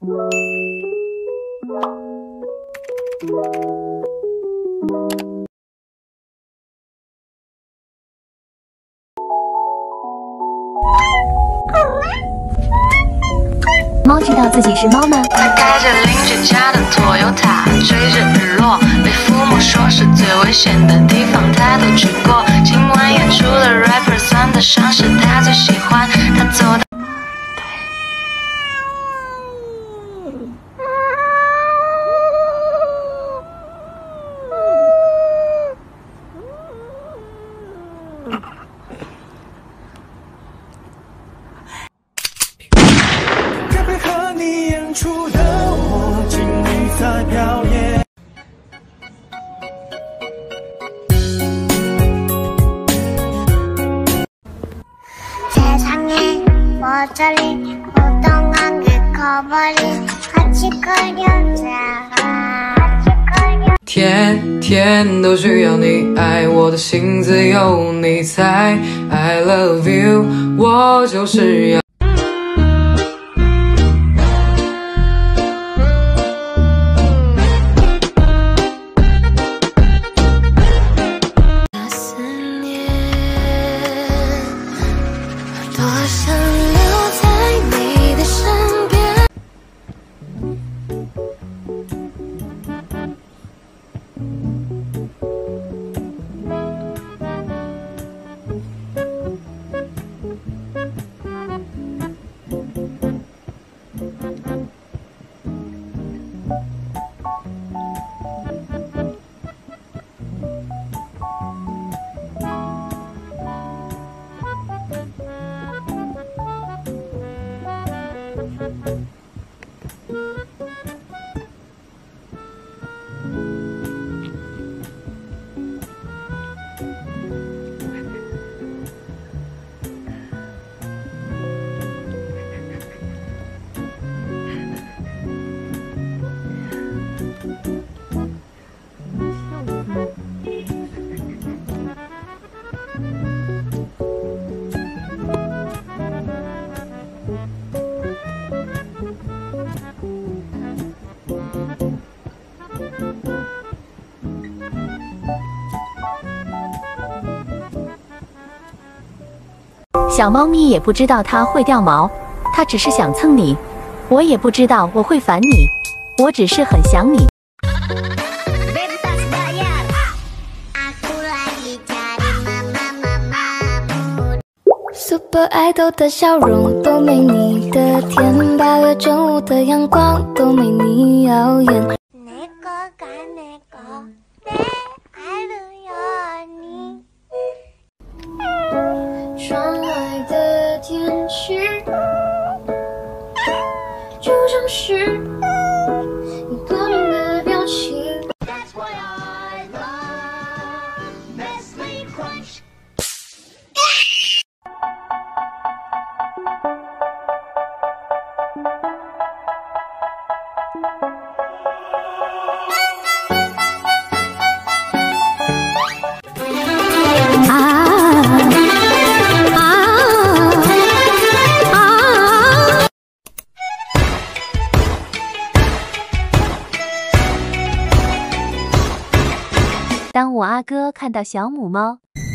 猫知道自己是猫吗？ 他开着邻居家的 Toyota， 追着日落，被父母说是最危险的地方，他都去过。今晚演出的 rapper 算得上是他最喜欢，他走到。 세상에 모조리 고동한 게 커버린 같이 그려자 天天都需要你爱，我的心只有你猜。I love you， 我就是要。 小猫咪也不知道它会掉毛，它只是想蹭你。我也不知道我会烦你，我只是很想你。 Super Idol 的笑容都没你的甜，8月正午的阳光都没你耀眼。窗外的天气就像是你多年的表情。 当我阿哥看到小母猫，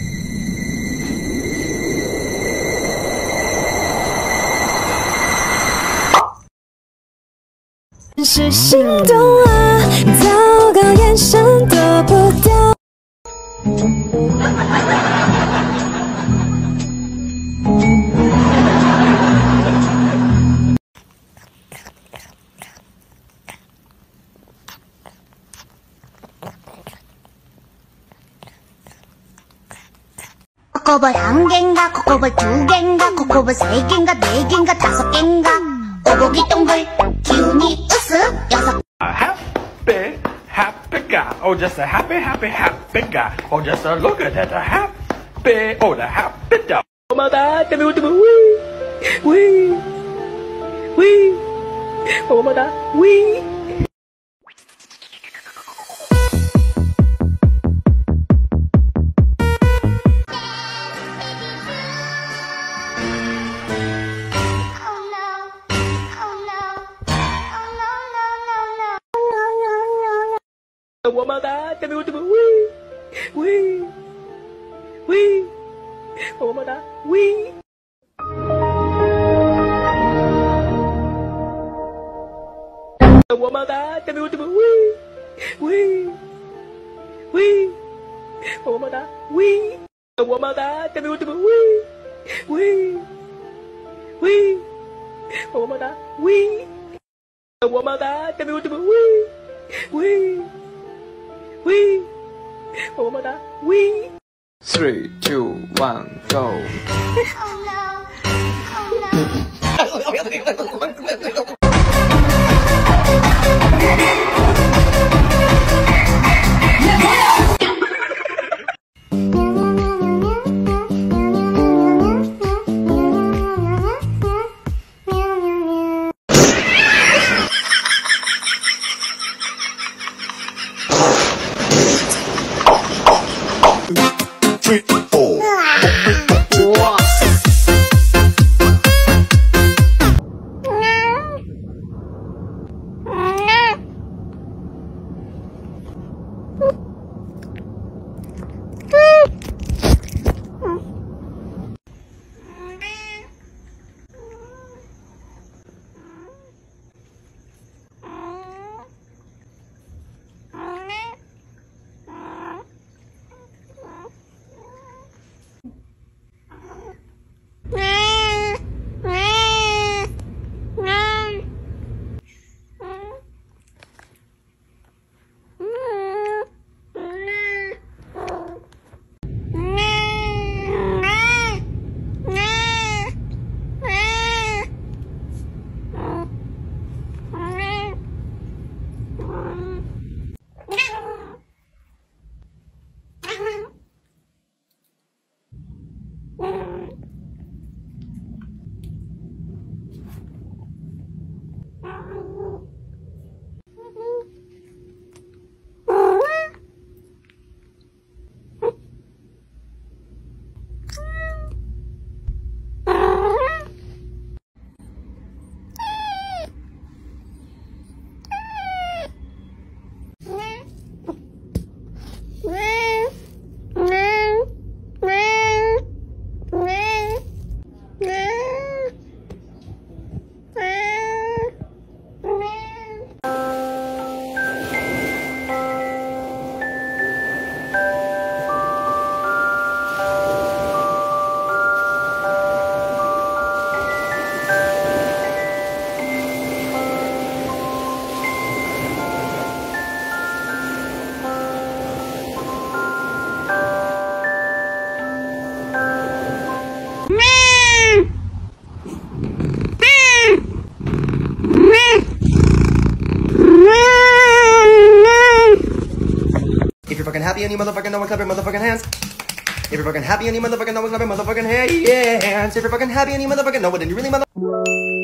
是心动啊，糟糕，眼神躲不掉。 코코볼 1개인가 코코볼 2개인가 코코볼 3개인가 4개인가 5개인가 오복이 동글 기운이 으쓱 6 Happy guy, oh just a happy guy, oh just a look at that happy, oh the happy dog. Oh my god, tell me what to do, wee, oh my god, wee. tell me what to do. Wee, wee, wee. One more time. Wee. One more time. Tell me what to do. Wee, wee, wee. One more time. Wee. One more time. Tell me what to do. Wee, wee, wee. One more time. Wee. One more time. Tell me what to do. Wee, wee, wee. One more time. Wee. 3, 2, 1, go. Oh no. Oh no. If you're fucking happy and you motherfucking know it, clap your motherfucking hands. If you're fucking happy and you motherfucking know it, clap your motherfucking hands. If you're fucking happy and you motherfucking know it, and you really